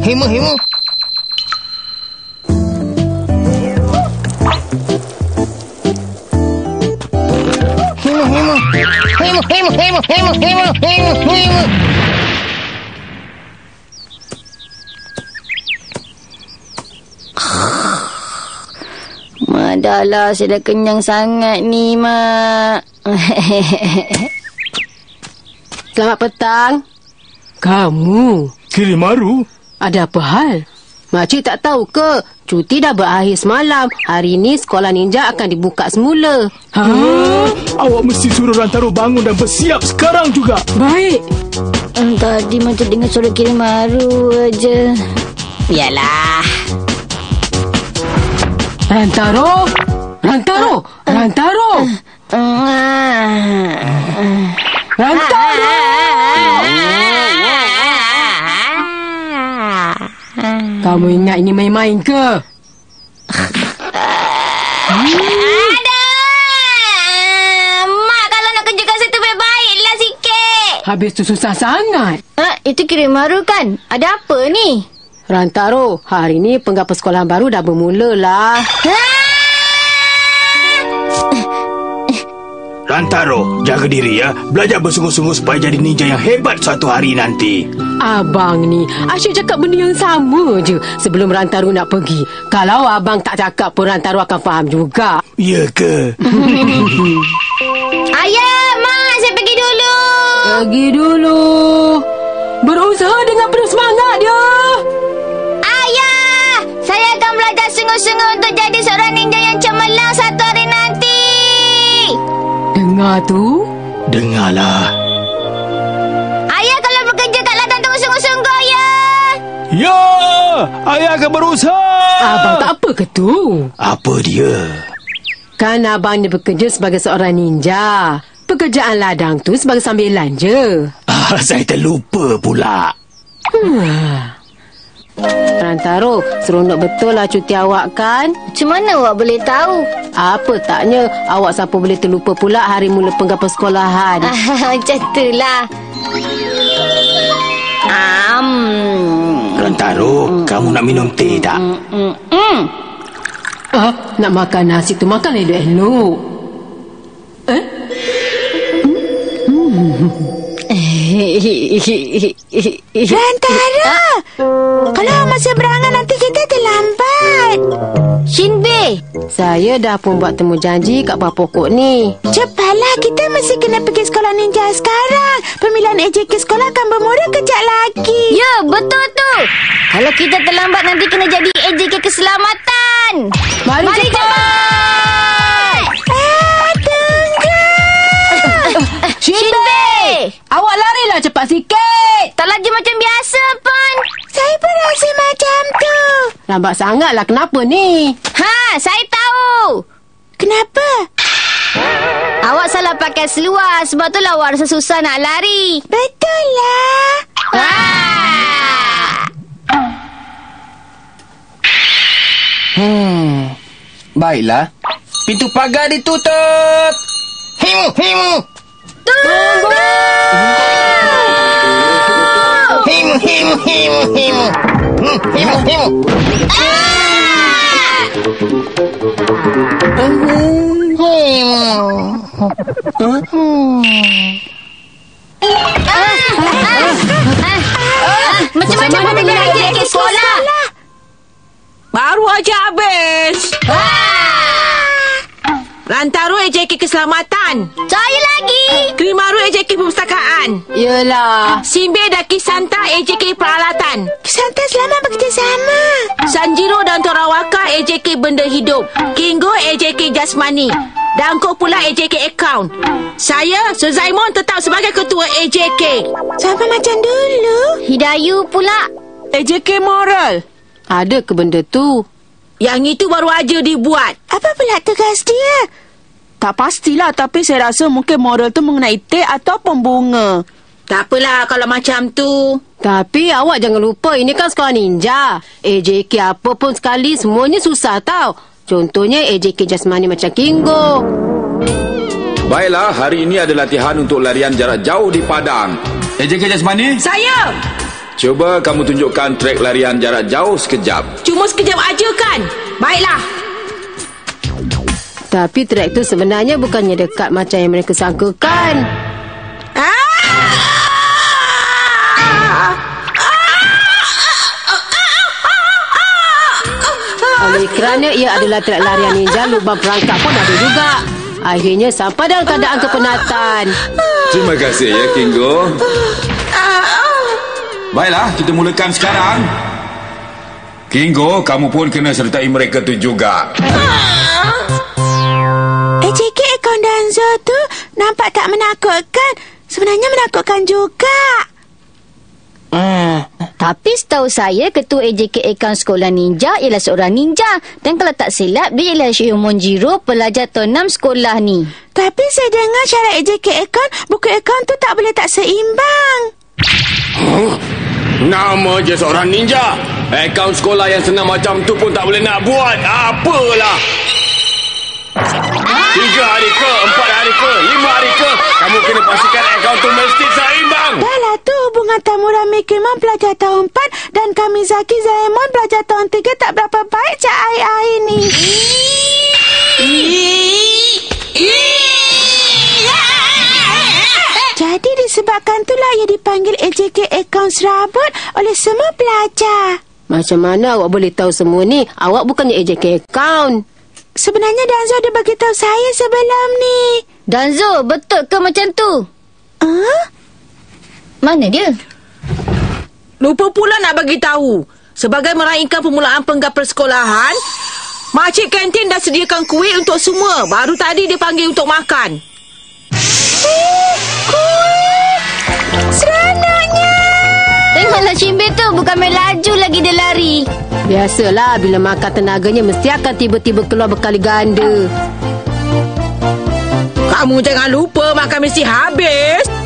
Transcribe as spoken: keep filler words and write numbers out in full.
Hima, hima. Hima, hima. Hima, hima, hima, hima, hima, hima, hima. Mak, dah lah. Saya dah kenyang sangat ni, Mak. Selamat petang. Kamu? Kirimaru? Ada apa hal? Makcik tak tahu ke? Cuti dah berakhir semalam. Hari ni sekolah ninja akan dibuka semula. Ha? Awak mesti suruh Rantaro bangun dan bersiap sekarang juga. Baik. Hmm, tadi macam dengar suara Kirimaru aja. Biarlah. Rantaro? Rantaro? Rantaro? Rantaro! Kamu ingat ini main-main ke? Ada! Mak, kalau nak kerjakan satu baik-baiklah sikit. Habis tu susah sangat. Ha, itu Kirimaru kan? Ada apa ni? Rantaro, hari ni penggapas sekolah baru dah bermula lah. Rantaro, jaga diri ya. Belajar bersungguh-sungguh supaya jadi ninja yang hebat suatu hari nanti. Abang ni, asyik cakap benda yang sama je sebelum Rantaro nak pergi. Kalau abang tak cakap pun Rantaro akan faham juga. Ya ke? Ayah, Mak, saya pergi dulu. Pergi dulu. Berusaha dengan penuh semangat dia. Ayah, saya akan belajar sungguh-sungguh untuk jadi seorang ninja yang cemerlang satu hari nanti. Dengar tu? Dengarlah. Ayah, kalau bekerja kat ladang tunggu sungguh-sungguh, ayah. Ya, ayah akan berusaha. Abang tak apa ke tu? Apa dia? Kan abang ni bekerja sebagai seorang ninja. Pekerjaan ladang tu sebagai sambilan je. Ah, saya terlupa pula. Hmm. Rantaro, seronok betul lah cuti awak kan? Macam mana awak boleh tahu? Apa taknya awak siapa boleh terlupa pula hari mula penggapas sekolahan. Macam tu lah. Um. Rantaro, mm. kamu nak minum teh tak? Mm, mm, mm. Ah, nak makan nasi tu makan elok-elok. Eh? Rantaro, kalau masih berangan nanti kita terlambat. Shinbei, saya dah pun buat temu janji kat bawah pokok ni. cepatlah, kita mesti kena pergi sekolah ninja sekarang. Pemilihan A J K sekolah akan bermula kejap lagi. Ya, betul tu. Kalau kita terlambat nanti kena jadi A J K keselamatan. Mari, Mari cepat. cepat. Ah, tunggu. Shinbei, Awak larilah cepat sikit. tak laju macam biasa pun. Saya pun rasa macam tu. Lambat sangatlah, kenapa ni? Ha, saya tahu. Kenapa? Awak salah pakai seluar, sebab itulah awak rasa susah nak lari. Betul lah. Ah. Hmm. Baiklah. Pintu pagar ditutup. Himu, himu. Tunggu. Himu, himu, himu, himu. Hmm, himu, himu. Ah. Hmm, himu. Hmm. Ah. Ah. Ah. Ah. Macam-macam pemilihan A J K sekolah. Baru aja habis. Rantaro A J K keselamatan. Saya lagi. Kirimaru A J K perpustakaan. Yelah. Shinbei dan Kisanta A J K peralatan. Kisanta selamat bekerjasama. Sanjiro dan Torawaka A J K benda hidup. Kingo A J K jasmani. Dangko pula A J K account. Saya, Suzaimon tetap sebagai ketua A J K. Sama macam dulu. Hidayu pula. A J K moral. Ada ke benda tu? Yang itu baru aja dibuat. Apa pula tugas dia? Tak pastilah, tapi saya rasa mungkin moral tu mengenai teh atau pembunga. Tak apalah kalau macam tu. Tapi awak jangan lupa, ini kan sekolah ninja. A J K apa pun sekali, semuanya susah tau. Contohnya A J K jasmani macam Kingo. Baiklah, hari ini ada latihan untuk larian jarak jauh di padang. A J K jasmani? Saya! Cuba kamu tunjukkan trek larian jarak jauh sekejap. Cuma sekejap aja kan? Baiklah. Tapi trek tu sebenarnya bukannya dekat macam yang mereka sangkakan. Oleh kerana ia adalah trek larian ninja, lubang perangkap pun ada juga. Akhirnya sampai dalam keadaan kepenatan. Terima kasih ya, Kingo. Baiklah, kita mulakan sekarang. Kingo, kamu pun kena sertai mereka tu juga. A J K Account Danzo tu nampak tak menakutkan. Sebenarnya menakutkan juga. Hmm. Tapi setahu saya, ketua A J K Account Sekolah Ninja ialah seorang ninja. Dan kalau tak silap, dia ialah Shiyumonjiro, pelajar tahun enam sekolah ni. Tapi saya dengar syarat A J K Account, buku akaun tu tak boleh tak seimbang. Huh? Nama je seorang ninja. Akaun sekolah yang senang macam tu pun tak boleh nak buat. Apalah. Tiga hari ke, empat hari ke, lima hari ke, kamu kena pastikan akaun tu mesti seimbang. Dah lah tu, hubungan Tamura Mikimon pelajar tahun empat dan Kamizaki Zaemon pelajar tahun tiga tak berapa baik cak air-air ni. Jadi disebabkan itulah ia dipanggil A J K Account serabut oleh semua pelajar. Macam mana awak boleh tahu semua ni? Awak bukannya A J K Account. Sebenarnya Danzo ada beritahu saya sebelum ni. Danzo, betul ke macam tu? Huh? Mana dia? Lupa pula nak bagi tahu. Sebagai meraihkan permulaan penggal persekolahan, makcik kantin dah sediakan kuih untuk semua. Baru tadi dia panggil untuk makan. Eh, kuih! Seronoknya! Tengoklah Shimbe tu, bukan main laju lagi dia lari. Biasalah, bila makan tenaganya mesti akan tiba-tiba keluar berkali ganda. Kamu jangan lupa makan mesti habis.